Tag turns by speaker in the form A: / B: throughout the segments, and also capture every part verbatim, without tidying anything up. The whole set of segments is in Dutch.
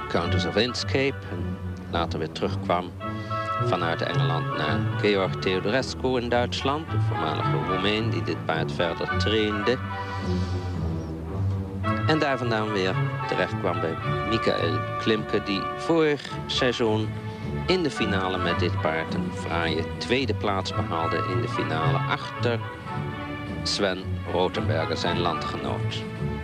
A: Countess of Inscape. En later weer terugkwam vanuit Engeland naar Georg Theodorescu in Duitsland. De voormalige Roemeen die dit paard verder trainde. En daar vandaan weer terecht kwam bij Michael Klimke, die vorig seizoen in de finale met dit paard een fraaie tweede plaats behaalde in de finale achter Sven Rothenberger, zijn landgenoot.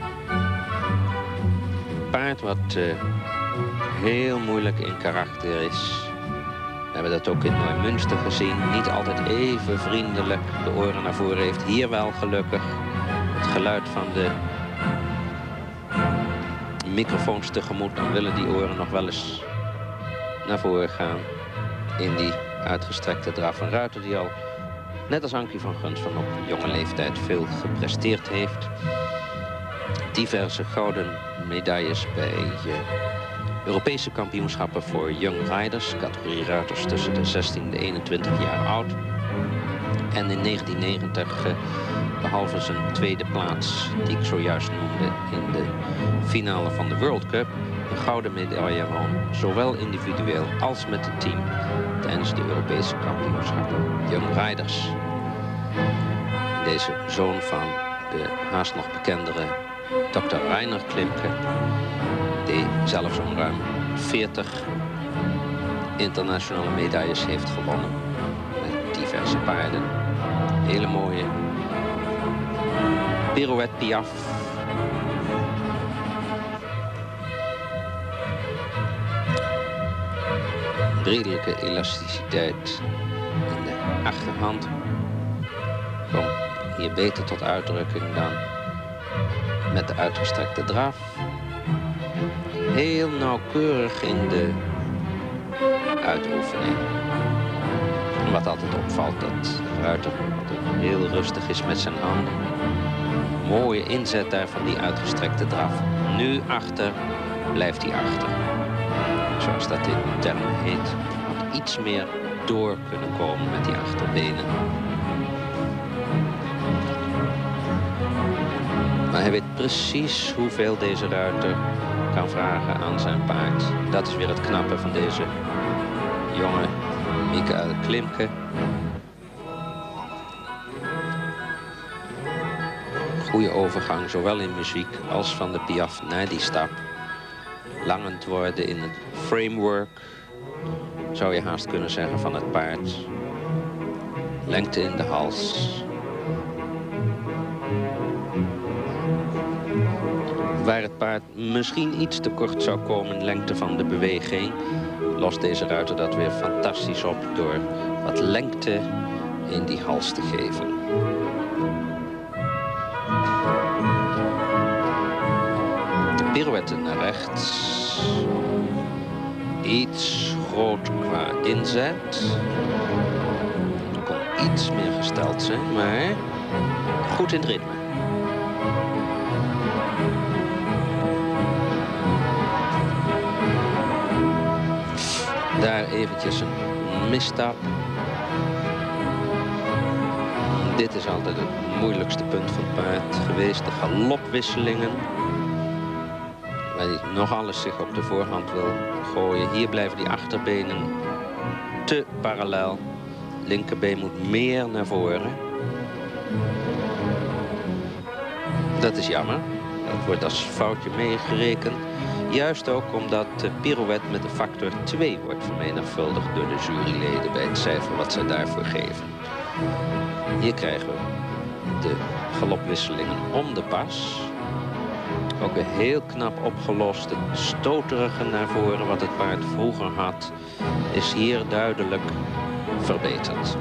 A: Paard wat uh, heel moeilijk in karakter is. We hebben dat ook in Neumünster gezien. Niet altijd even vriendelijk de oren naar voren heeft. Hier wel gelukkig. Het geluid van de microfoons tegemoet. Dan willen die oren nog wel eens naar voren gaan. In die uitgestrekte draf. Een ruiter die al, net als Ankie van Gunsven, op jonge leeftijd veel gepresteerd heeft. Diverse gouden medailles bij uh, Europese kampioenschappen voor Young Riders. Categorie ruiters tussen de zestien en de eenentwintig jaar oud. En in negentien negentig, uh, behalve zijn tweede plaats, die ik zojuist noemde in de finale van de World Cup, een gouden medaille won, zowel individueel als met het team, tijdens de Europese kampioenschappen Young Riders. Deze zoon van de haast nog bekendere dokter Reiner Klimke, die zelfs om ruim veertig internationale medailles heeft gewonnen met diverse paarden. Hele mooie pirouette piaf. Redelijke elasticiteit in de achterhand komt hier beter tot uitdrukking dan met de uitgestrekte draf. Heel nauwkeurig in de uitoefening. Wat altijd opvalt, dat de ruiter heel rustig is met zijn handen. Mooie inzet daar van die uitgestrekte draf. Nu achter, blijft hij achter. Zoals dat in termen heet. Had iets meer door kunnen komen met die achterbenen. Maar hij weet precies hoeveel deze ruiter kan vragen aan zijn paard. Dat is weer het knappe van deze jonge Michael Klimke. Goede overgang, zowel in muziek als van de piaf naar die stap. Langend worden in het framework, zou je haast kunnen zeggen, van het paard. Lengte in de hals. Waar het paard misschien iets te kort zou komen, lengte van de beweging, lost deze ruiter dat weer fantastisch op door wat lengte in die hals te geven. De pirouette naar rechts. Iets groot qua inzet. Kon iets meer gesteld zijn, maar goed in het ritme. Daar eventjes een misstap. Dit is altijd het moeilijkste punt van het paard geweest. De galopwisselingen. Waar hij nog alles zich op de voorhand wil gooien. Hier blijven die achterbenen te parallel. Linkerbeen moet meer naar voren. Dat is jammer. Dat wordt als foutje meegerekend. Juist ook omdat de pirouette met de factor twee wordt vermenigvuldigd door de juryleden bij het cijfer wat zij daarvoor geven. Hier krijgen we de galopwisselingen om de pas. Ook weer heel knap opgelost. Het stoterige naar voren wat het paard vroeger had, is hier duidelijk verbeterd.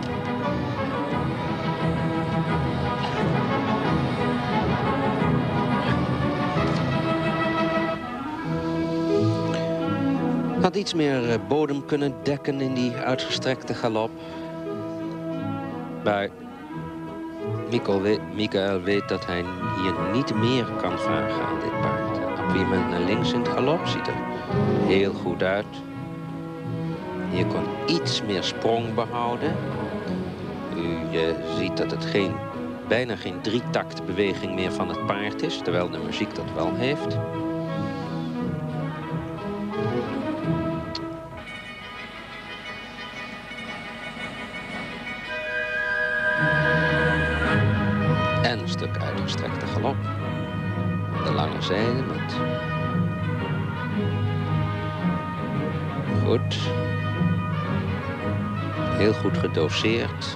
A: Had iets meer bodem kunnen dekken in die uitgestrekte galop. Maar Michael weet, Michael weet dat hij hier niet meer kan vragen aan dit paard. Appuiement naar links in het galop ziet er heel goed uit. Hier kon iets meer sprong behouden. U uh, ziet dat het geen, bijna geen drietakt beweging meer van het paard is, terwijl de muziek dat wel heeft. heerlijk uitgestrekte galop. De lange zijde met... Goed. Heel goed gedoseerd.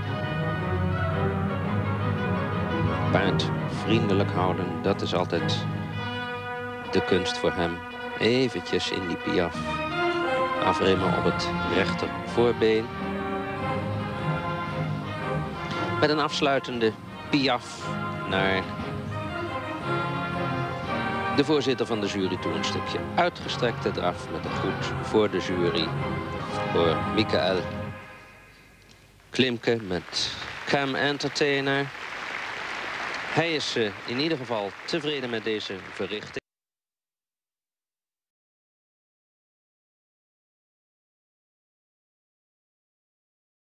A: Paard vriendelijk houden, dat is altijd de kunst voor hem. Eventjes in die piaf. Afremmen op het rechter voorbeen. Met een afsluitende piaf naar de voorzitter van de jury toe. Een stukje uitgestrekte draf met een goed voor de jury. Voor Michael Klimke met Cam Entertainer. Hij is uh, in ieder geval tevreden met deze verrichting.